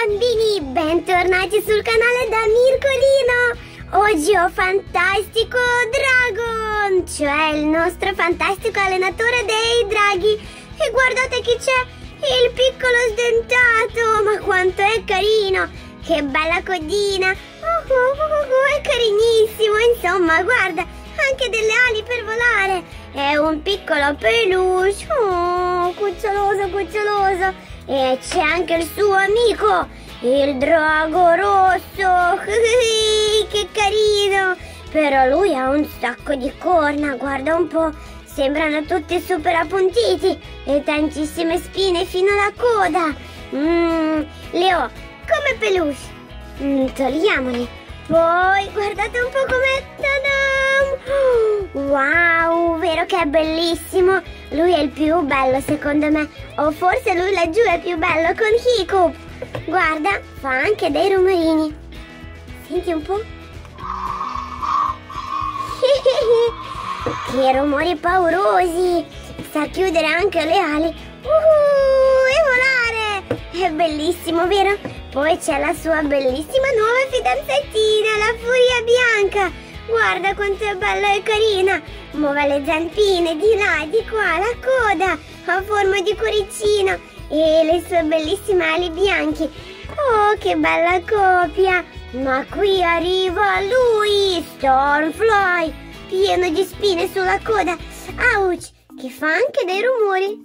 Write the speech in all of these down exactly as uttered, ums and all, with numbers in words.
bambini, bentornati sul canale da Mircolino. Oggi ho Fantastico Dragon, cioè il nostro fantastico allenatore dei draghi. E guardate chi c'è, il piccolo sdentato, ma quanto è carino, che bella codina, oh, oh, oh, oh, è carinissimo, insomma guarda, anche delle ali per volare, è un piccolo peluche, oh, cuccioloso cuccioloso. E c'è anche il suo amico, il drago rosso, che carino, però lui ha un sacco di corna, guarda un po', sembrano tutti super appuntiti e tantissime spine fino alla coda. Mm, le ho come peluche, mm, togliamoli, poi guardate un po' com'è, wow, vero che è bellissimo, lui è il più bello secondo me, o forse lui laggiù è più bello con Hiccup, guarda, fa anche dei rumorini, senti un po', che rumori paurosi, sa chiudere anche le ali, uh, e volare, è bellissimo vero? Poi c'è la sua bellissima nuova fidanzatina, la Furia Bianca, guarda quanto è bella e carina, muove le zampine di là e di qua, la coda a forma di cuoricino e le sue bellissime ali bianche. Oh, che bella coppia! Ma qui arriva lui, Stormfly, pieno di spine sulla coda. Ouch, che fa anche dei rumori.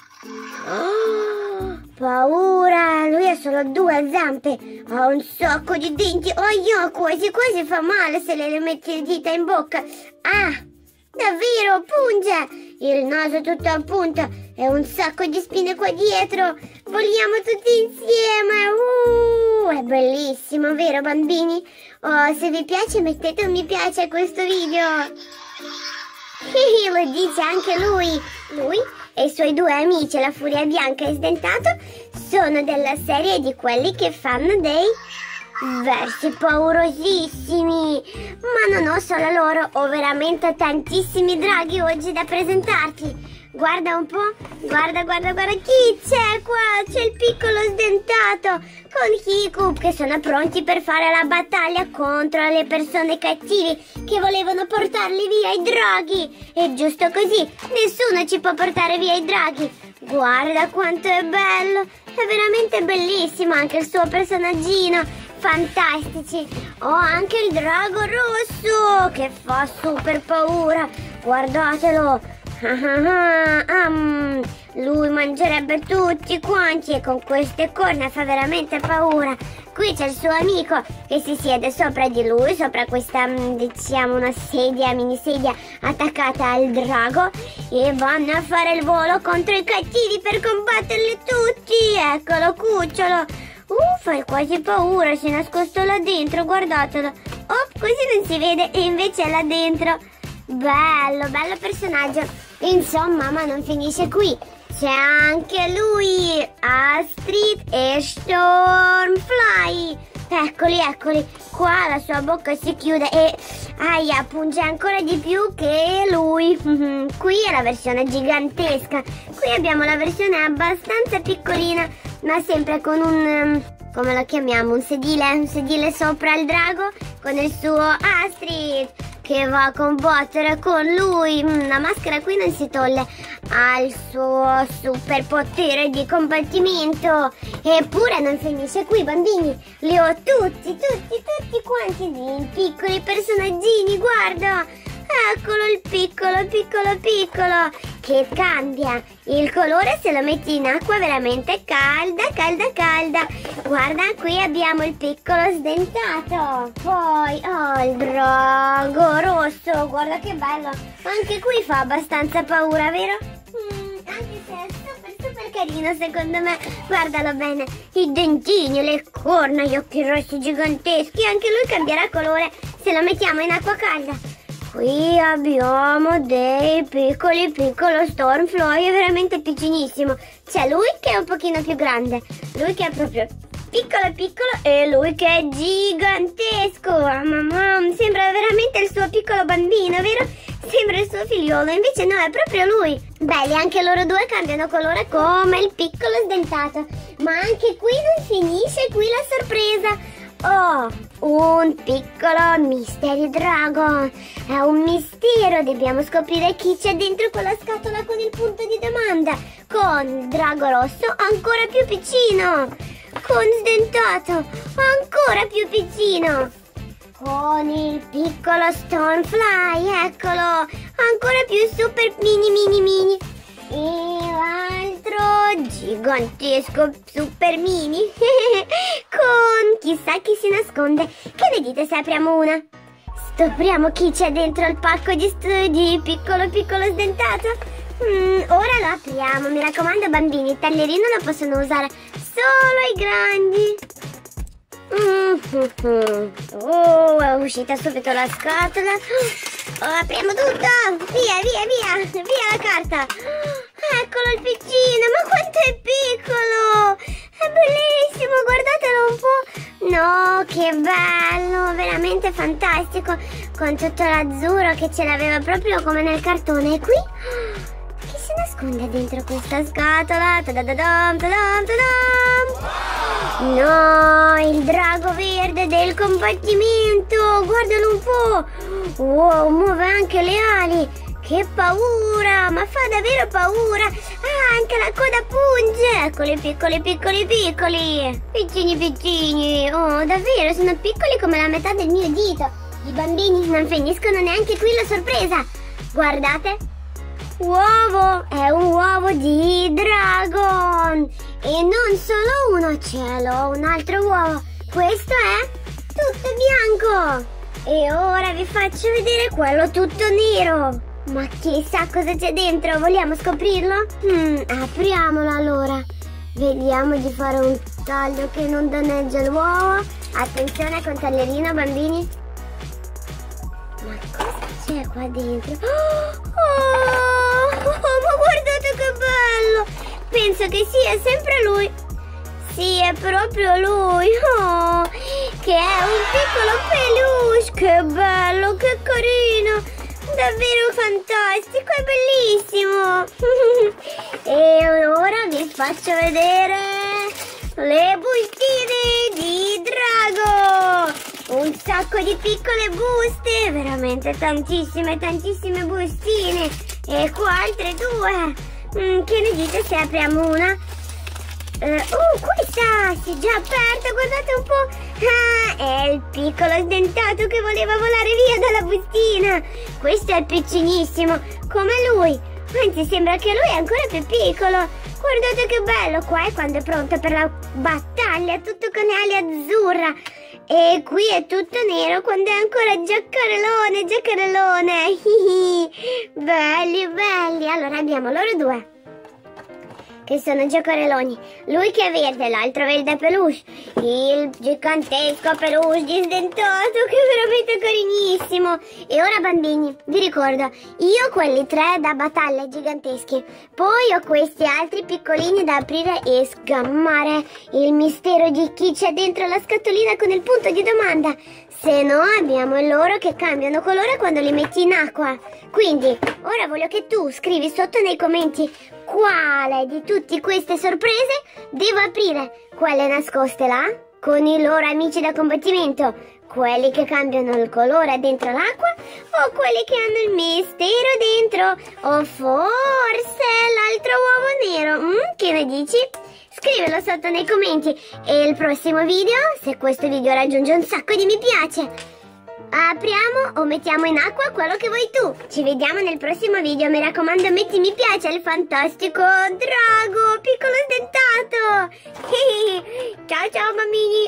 Oh, paura, lui ha solo due zampe, ha un sacco di denti. Oh, io quasi quasi fa male se le mette le dita in bocca. Ah, davvero, punge! Il naso tutto a punta e un sacco di spine qua dietro. Vogliamo tutti insieme. Uh, è bellissimo, vero bambini? Oh, se vi piace mettete un mi piace a questo video. Lo dice anche lui. Lui e i suoi due amici, la Furia Bianca e Sdentato, sono della serie di quelli che fanno dei versi paurosissimi. Ma non ho solo loro, ho veramente tantissimi draghi oggi da presentarti. Guarda un po', guarda, guarda, guarda chi c'è qua, c'è il piccolo Sdentato con Hiccup che sono pronti per fare la battaglia contro le persone cattive che volevano portarli via i draghi. E giusto così, nessuno ci può portare via i draghi. Guarda quanto è bello, è veramente bellissimo anche il suo personaggino, fantastici. Ho anche il drago rosso che fa super paura, guardatelo. um, lui mangerebbe tutti quanti e con queste corna fa veramente paura. Qui c'è il suo amico che si siede sopra di lui, sopra questa, diciamo, una sedia, mini sedia attaccata al drago, e vanno a fare il volo contro i cattivi per combatterli tutti. Eccolo cucciolo, uh, fa quasi paura, si è nascosto là dentro, guardatelo. Oh, così non si vede e invece è là dentro. Bello, bello personaggio. Insomma, ma non finisce qui. C'è anche lui, Astrid e Stormfly. Eccoli, eccoli. Qua la sua bocca si chiude e aia, punge ancora di più che lui. Qui è la versione gigantesca. Qui abbiamo la versione abbastanza piccolina, ma sempre con un, come lo chiamiamo, un sedile, un sedile sopra il drago con il suo Astrid che va a combattere con lui. La maschera qui non si toglie, ha il suo super potere di combattimento. Eppure non finisce qui bambini, li ho tutti, tutti, tutti quanti dei piccoli personaggini, guarda. Eccolo il piccolo, piccolo, piccolo, che cambia il colore se lo metti in acqua veramente calda, calda, calda. Guarda, qui abbiamo il piccolo Sdentato. Poi, oh, il drago rosso, guarda che bello. Anche qui fa abbastanza paura, vero? Mm, anche se è super, super carino secondo me. Guardalo bene, i dentini, le corna, gli occhi rossi giganteschi. Anche lui cambierà colore se lo mettiamo in acqua calda. Qui abbiamo dei piccoli piccolo Stormfly, è veramente piccinissimo. C'è lui che è un pochino più grande, lui che è proprio piccolo piccolo e lui che è gigantesco. Mamma, sembra veramente il suo piccolo bambino, vero? Sembra il suo figliolo, invece no, è proprio lui. Belli, anche loro due cambiano colore come il piccolo sdentato. Ma anche qui non finisce qui la sorpresa. Oh, un piccolo Mystery Dragon. È un mistero, dobbiamo scoprire chi c'è dentro quella scatola con il punto di domanda. Con il drago rosso ancora più piccino. Con sdentato ancora più piccino. Con il piccolo Stonefly, eccolo, ancora più super mini mini mini. E l'altro gigantesco super mini con chissà chi si nasconde. Che ne dite se apriamo una? Scopriamo chi c'è dentro il pacco di, di piccolo piccolo sdentato. Mm, ora lo apriamo, mi raccomando bambini, il taglierino lo possono usare solo i grandi. Mm-hmm. Oh, è uscita subito la scatola. Oh, apriamo tutto. Via, via, via. Via la carta. Eccolo il piccino. Ma quanto è piccolo. È bellissimo, guardatelo un po'. No, che bello. Veramente fantastico. Con tutto l'azzurro che ce l'aveva proprio come nel cartone. E qui? Chi si nasconde dentro questa scatola? Ta-da-da-dam, ta-dam, ta-dam. No, il drago verde del combattimento. Guardalo un po'. Wow, muove anche le ali. Che paura, ma fa davvero paura. Ah, anche la coda punge. Eccoli piccoli piccoli piccoli. Piccini piccini. Oh, davvero, sono piccoli come la metà del mio dito. I bambini non finiscono neanche qui la sorpresa. Guardate. Uovo, è un uovo di dragon. E non solo uno, ce l'ho un altro uovo. Questo è tutto bianco. E ora vi faccio vedere quello tutto nero. Ma chissà cosa c'è dentro, vogliamo scoprirlo? Hmm, apriamolo allora. Vediamo di fare un taglio che non danneggia l'uovo. Attenzione col taglierino bambini. Ma cosa c'è qua dentro? Oh, oh, ma guardate che bello! Penso che sia sempre lui. Sì, è proprio lui. Oh, che è un piccolo peluche. Che bello, che carino. Davvero fantastico, è bellissimo. E ora vi faccio vedere le bustine di drago. Un sacco di piccole buste. Veramente tantissime, tantissime bustine. E qua altre due. Mm, che ne dite se apriamo una? Uh, uh, questa si è già aperta, guardate un po'. Ah, è il piccolo sdentato che voleva volare via dalla bustina. Questo è piccinissimo, come lui. Anzi, sembra che lui è ancora più piccolo. Guardate che bello, qua è quando è pronto per la battaglia, tutto con le ali azzurra. E qui è tutto nero quando è ancora giaccarellone, giaccarellone. Belli, belli. Allora abbiamo loro due che sono giocarelloni. Lui che è verde, l'altro verde peluche. Il gigantesco peluche disdentato che è veramente carinissimo. E ora bambini, vi ricordo, io ho quelli tre da battaglia giganteschi. Poi ho questi altri piccolini da aprire e sgammare il mistero di chi c'è dentro la scatolina con il punto di domanda. Se no abbiamo loro che cambiano colore quando li metti in acqua. Quindi ora voglio che tu scrivi sotto nei commenti quale di tutte queste sorprese devo aprire. Quelle nascoste là con i loro amici da combattimento, quelli che cambiano il colore dentro l'acqua o quelli che hanno il mistero dentro, o forse l'altro uovo nero. Mm, che ne dici? Scrivelo sotto nei commenti. E il prossimo video, se questo video raggiunge un sacco di mi piace, apriamo o mettiamo in acqua quello che vuoi tu. Ci vediamo nel prossimo video. Mi raccomando, metti mi piace al fantastico drago piccolo sdentato. Ciao ciao bambini.